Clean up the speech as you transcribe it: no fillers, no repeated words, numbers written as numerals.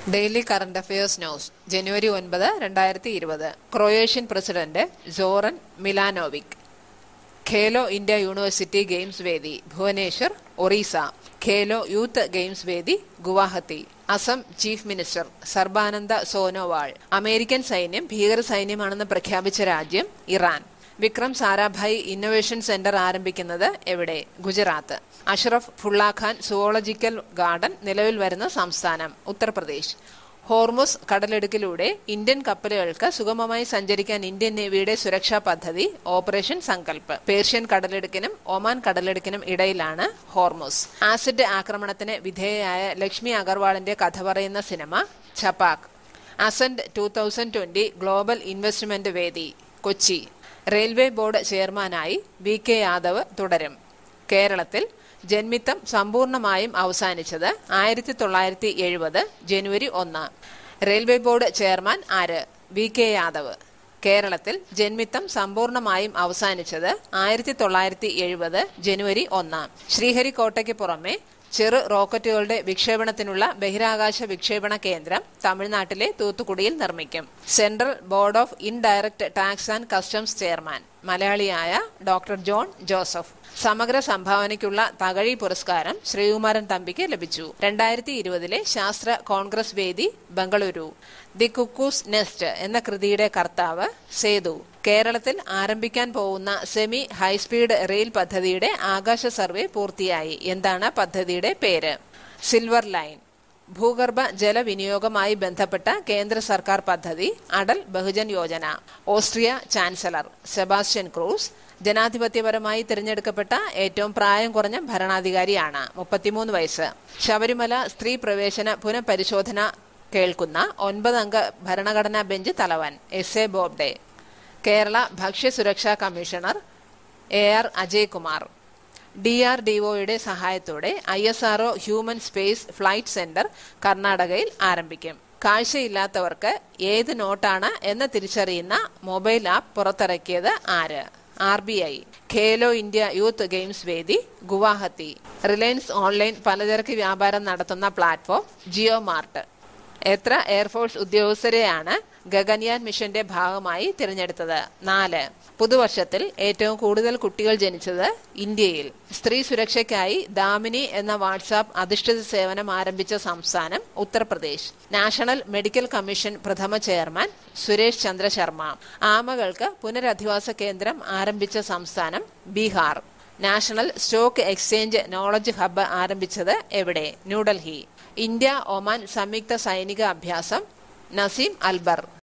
Daily current affairs news ജനുവരി 9, 2020. Croatian president Zoran Milanovic. Khelo India university games വേദി Bhubaneswar, Orissa. Khelo youth games വേദി Guwahati. Assam chief minister Sarbananda Sonowal. American സൈന്യം ഭീകര സൈന്യമാണെന്ന് പ്രഖ്യാപിച്ച രാജ്യം Iran. Vikram Sarabhai innovation centre ആരംഭിക്കുന്നത് എവിടെ? ഗുജറാത്ത്. അഷ്റഫ് ഫുള്ളാഖാൻ സുവോളജിക്കൽ ഗാർഡൻ നിലവിൽ വരുന്ന സംസ്ഥാനം ഉത്തർപ്രദേശ്. ഹോർമുസ് കടലിടുക്കിലൂടെ ഇന്ത്യൻ കപ്പലുകൾക്ക് സുഗമമായി സഞ്ചരിക്കാൻ ഇന്ത്യൻ നേവിയുടെ സുരക്ഷാ പദ്ധതി ഓപ്പറേഷൻ സങ്കൽപ്. പേർഷ്യൻ കടലിടുക്കിനും ഒമാൻ കടലിടുക്കിനും ഇടയിലാണ് ഹോർമുസ്. ആസിഡ് ആക്രമണത്തിന് വിധേയയായ ലക്ഷ്മി അഗർവാളിന്റെ കഥ പറയുന്ന സിനിമ ഛപാക്. അസന്റ് 2020 ഗ്ലോബൽ ഇൻവെസ്റ്റ്മെന്റ് വേദി കൊച്ചി. റെയിൽവേ ബോർഡ് ചെയർമാനായി VK യാദവ് തുടരും. കേരളത്തിൽ ജന്മിത്തം സമ്പൂർണമായും അവസാനിച്ചത് 1970 ജനുവരി 1. റെയിൽവേ ബോർഡ് ചെയർമാൻ ആര്? VK യാദവ്. കേരളത്തിൽ ജന്മിത്തം സമ്പൂർണമായും അവസാനിച്ചത് 1970 ജനുവരി 1. ശ്രീഹരിക്കോട്ടയ്ക്ക് പുറമെ ചെറു റോക്കറ്റുകളുടെ വിക്ഷേപണത്തിനുള്ള ബഹിരാകാശ വിക്ഷേപണ കേന്ദ്രം തമിഴ്നാട്ടിലെ തൂത്തുക്കുടിയിൽ നിർമ്മിക്കും. Central board of indirect tax and customs chairman മലയാളിയായ ഡോക്ടർ ജോൺ ജോസഫ്. സമഗ്ര സംഭാവനയ്ക്കുള്ള തകഴി പുരസ്കാരം ശ്രീകുമാരൻ തമ്പിക്ക് ലഭിച്ചു. 2020 ശാസ്ത്ര കോൺഗ്രസ് വേദി ബംഗളൂരു. ദി കുക്കൂസ് നെസ്റ്റ് എന്ന കൃതിയുടെ കർത്താവ് സേതു. കേരളത്തിൽ ആരംഭിക്കാൻ പോകുന്ന സെമി ഹൈസ്പീഡ് റെയിൽ പദ്ധതിയുടെ ആകാശ സർവേ പൂർത്തിയായി. എന്താണ് പദ്ധതിയുടെ പേര്? Silver line. ഭൂഗർഭ ജലവിനിയോഗമായി ബന്ധപ്പെട്ട കേന്ദ്ര സർക്കാർ പദ്ധതി Atal Bahujan Yojana. Austria chancellor Sebastian Kurz ജനാധിപത്യപരമായി തിരഞ്ഞെടുക്കപ്പെട്ട ഏറ്റവും പ്രായം കുറഞ്ഞ ഭരണാധികാരിയാണ്. 33 വയസ്സ്. ശബരിമല സ്ത്രീ പ്രവേശന പുനഃപരിശോധന കേൾക്കുന്ന 9 അംഗ ഭരണഘടനാ ബെഞ്ച് തലവൻ SA ബോബ്ഡെ. കേരള ഭക്ഷ്യസുരക്ഷാ കമ്മീഷണർ AR അജയ് കുമാർ. DRDOയുടെ സഹായത്തോടെ ISRO human space flight centre കർണാടകയിൽ ആരംഭിക്കും. കാഴ്ചയില്ലാത്തവർക്ക് ഏത് നോട്ടാണ് എന്ന് തിരിച്ചറിയുന്ന മൊബൈൽ ആപ്പ് പുറത്തിറക്കിയത് ആര്? RBI. Khelo India youth games വേദി ഗുവാഹത്തി. റിലയൻസ് ഓൺലൈൻ പലചരക്ക് വ്യാപാരം നടത്തുന്ന പ്ലാറ്റ്ഫോം ജിയോ മാർട്ട്. എത്ര എയർഫോഴ്സ് ഉദ്യോഗസ്ഥരെയാണ് ഗഗൻയാൻ മിഷന്റെ ഭാഗമായി തിരഞ്ഞെടുത്തത്? 4. പുതുവർഷത്തിൽ ഏറ്റവും കൂടുതൽ കുട്ടികൾ ജനിച്ചത് ഇന്ത്യയിൽ. സ്ത്രീ സുരക്ഷയ്ക്കായി ദാമിനി എന്ന വാട്സാപ്പ് അധിഷ്ഠിത സേവനം ആരംഭിച്ച സംസ്ഥാനം ഉത്തർപ്രദേശ്. നാഷണൽ മെഡിക്കൽ കമ്മീഷൻ പ്രഥമ ചെയർമാൻ സുരേഷ് ചന്ദ്ര ശർമ്മ. ആമകൾക്ക് പുനരധിവാസ കേന്ദ്രം ആരംഭിച്ച സംസ്ഥാനം Bihar. National stock exchange knowledge hub ആരംഭിച്ചത് എവിടെ? ന്യൂഡൽഹി. ഇന്ത്യ ഒമാൻ സംയുക്ത സൈനിക അഭ്യാസം നസീം അൽബർ.